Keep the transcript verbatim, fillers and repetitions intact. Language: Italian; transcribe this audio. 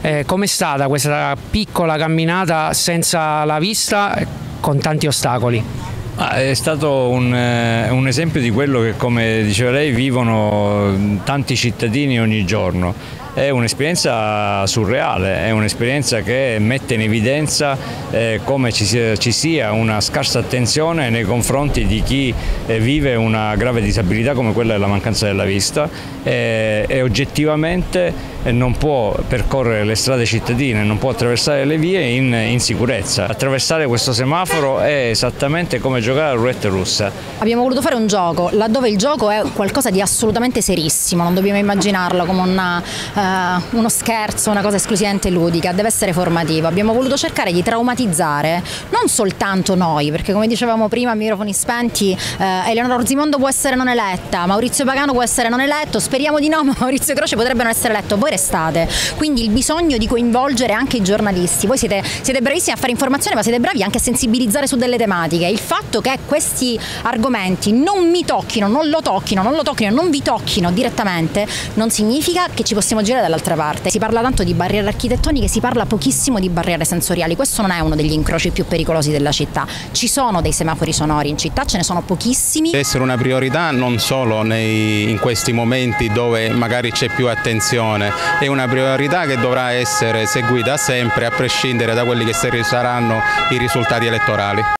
Eh, com'è stata questa piccola camminata senza la vista, con tanti ostacoli? Ah, è stato un, eh, un esempio di quello che, come diceva lei, vivono tanti cittadini ogni giorno. È un'esperienza surreale, è un'esperienza che mette in evidenza eh, come ci sia, ci sia una scarsa attenzione nei confronti di chi eh, vive una grave disabilità come quella della mancanza della vista eh, e oggettivamente eh, non può percorrere le strade cittadine, non può attraversare le vie in, in sicurezza. Attraversare questo semaforo è esattamente come giocare a roulette russa. Abbiamo voluto fare un gioco, laddove il gioco è qualcosa di assolutamente serissimo, non dobbiamo immaginarlo come una, uh, uno scherzo, una cosa esclusivamente ludica, deve essere formativo. Abbiamo voluto cercare di traumatizzare non soltanto noi, perché come dicevamo prima a microfoni spenti, uh, Eleonora Orzimondo può essere non eletta, Maurizio Pagano può essere non eletto, speriamo di no, ma Maurizio Croce potrebbe non essere eletto, voi restate. Quindi il bisogno di coinvolgere anche i giornalisti, voi siete, siete bravissimi a fare informazione, ma siete bravi anche a sensibilizzare su delle tematiche. Il fatto che questi argomenti non mi tocchino, non lo tocchino, non lo tocchino, non vi tocchino direttamente, non significa che ci possiamo girare dall'altra parte. Si parla tanto di barriere architettoniche, si parla pochissimo di barriere sensoriali. Questo non è uno degli incroci più pericolosi della città. Ci sono dei semafori sonori in città, ce ne sono pochissimi. Deve essere una priorità non solo nei, in questi momenti dove magari c'è più attenzione, è una priorità che dovrà essere seguita sempre a prescindere da quelli che saranno i risultati elettorali.